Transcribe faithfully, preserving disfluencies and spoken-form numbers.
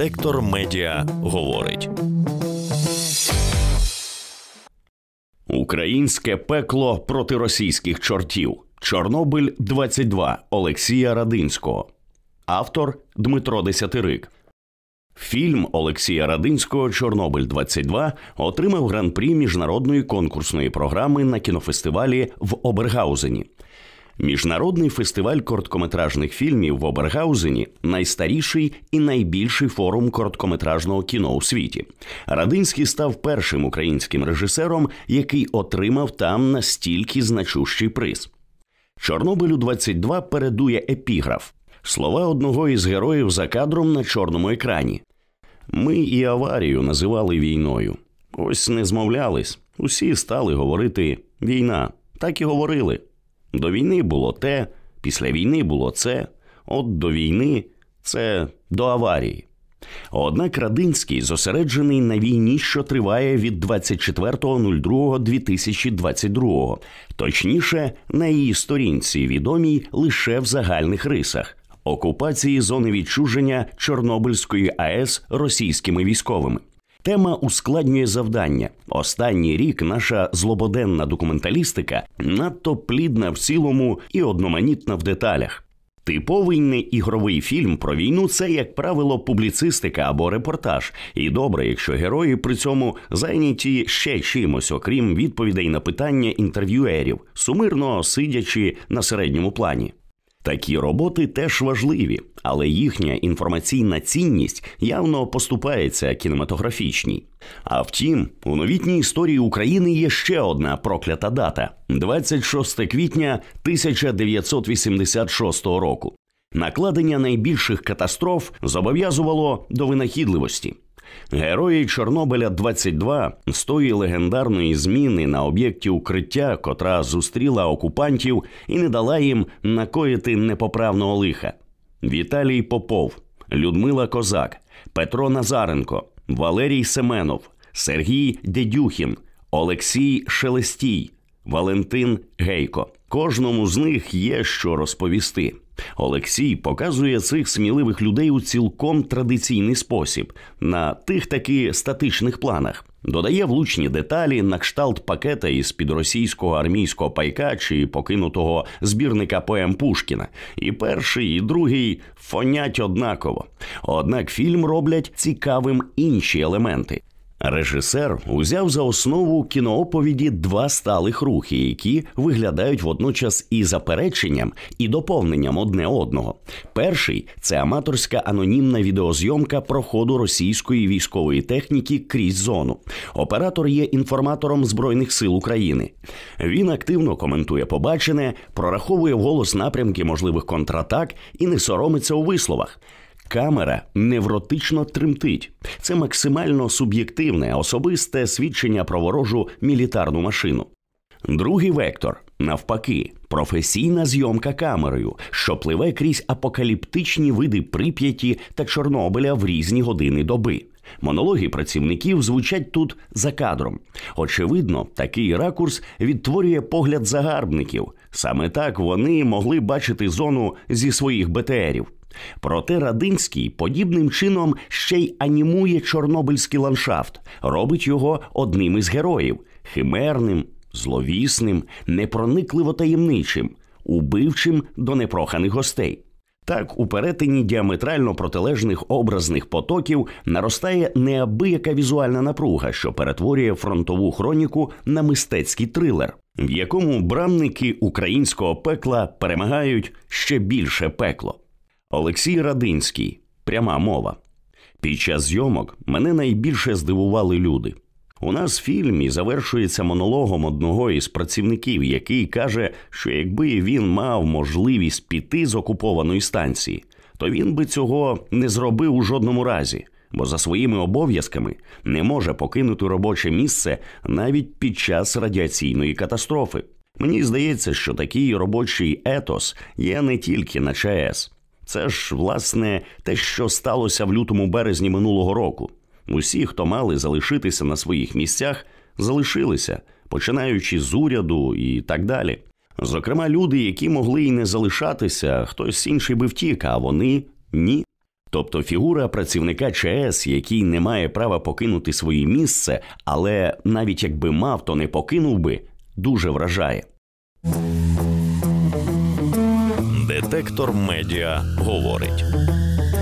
Вектор Медіа говорить. Українське пекло проти російських чортів. Чорнобиль двадцять два Олексія Радинського. Автор Дмитро Десятирик. Фільм Олексія Радинського «Чорнобиль двадцять два» отримав гран-прі міжнародної конкурсної програми на кінофестивалі в Обергаузені. Міжнародний фестиваль короткометражних фільмів в Обергаузені – найстаріший і найбільший форум короткометражного кіно у світі. Радинський став першим українським режисером, який отримав там настільки значущий приз. «Чорнобилю двадцять два» передує епіграф. Слова одного із героїв за кадром на чорному екрані. «Ми і аварію називали війною. Ось не змовлялись. Усі стали говорити «війна». Так і говорили. До війни було те, після війни було це, от до війни – це до аварії». Однак Радинський зосереджений на війні, що триває від двадцять четвертого лютого дві тисячі двадцять другого. Точніше, на її сторінці, відомій лише в загальних рисах. Окупації зони відчуження Чорнобильської АЕС російськими військовими. Тема ускладнює завдання. Останній рік наша злободенна документалістика надто плідна в цілому і одноманітна в деталях. Типовий неігровий фільм про війну – це, як правило, публіцистика або репортаж. І добре, якщо герої при цьому зайняті ще чимось, окрім відповідей на питання інтерв'юерів, сумирно сидячи на середньому плані. Такі роботи теж важливі, але їхня інформаційна цінність явно поступається кінематографічній. А втім, у новітній історії України є ще одна проклята дата – двадцять шостого квітня тисяча дев'ятсот вісімдесят шостого року. Накладення найбільших катастроф зобов'язувало до винахідливості. Герої Чорнобиля двадцять два з тої легендарної зміни на об'єкті укриття, котра зустріла окупантів і не дала їм накоїти непоправного лиха. Віталій Попов, Людмила Козак, Петро Назаренко, Валерій Семенов, Сергій Дедюхін, Олексій Шелестій, Валентин Гейко. Кожному з них є що розповісти. Олексій показує цих сміливих людей у цілком традиційний спосіб, на тих таки статичних планах. Додає влучні деталі на кшталт пакета із-під російського армійського пайка чи покинутого збірника поем Пушкіна. І перший, і другий фонять однаково. Однак фільм роблять цікавим інші елементи. Режисер узяв за основу кінооповіді два сталих рухи, які виглядають водночас і запереченням, і доповненням одне одного. Перший – це аматорська анонімна відеозйомка проходу російської військової техніки крізь зону. Оператор є інформатором Збройних сил України. Він активно коментує побачене, прораховує вголос напрямки можливих контратак і не соромиться у висловах. Камера невротично тремтить. Це максимально суб'єктивне, особисте свідчення про ворожу мілітарну машину. Другий вектор – навпаки, професійна зйомка камерою, що пливе крізь апокаліптичні види Прип'яті та Чорнобиля в різні години доби. Монологи працівників звучать тут за кадром. Очевидно, такий ракурс відтворює погляд загарбників. Саме так вони могли бачити зону зі своїх бе те ерів. Проте Радинський подібним чином ще й анімує чорнобильський ландшафт, робить його одним із героїв – химерним, зловісним, непроникливо таємничим, убивчим до непроханих гостей. Так, у перетині діаметрально протилежних образних потоків наростає неабияка візуальна напруга, що перетворює фронтову хроніку на мистецький трилер, в якому бранники українського пекла перемагають ще більше пекло. Олексій Радинський. Пряма мова. Під час зйомок мене найбільше здивували люди. У нас фільм і завершується монологом одного із працівників, який каже, що якби він мав можливість піти з окупованої станції, то він би цього не зробив у жодному разі, бо за своїми обов'язками не може покинути робоче місце навіть під час радіаційної катастрофи. Мені здається, що такий робочий етос є не тільки на че а ес. Це ж, власне, те, що сталося в лютому-березні минулого року. Усі, хто мали залишитися на своїх місцях, залишилися, починаючи з уряду і так далі. Зокрема, люди, які могли і не залишатися, хтось інший би втік, а вони – ні. Тобто фігура працівника ЧАЕС, який не має права покинути своє місце, але навіть якби мав, то не покинув би, дуже вражає. Детектор медіа говорить.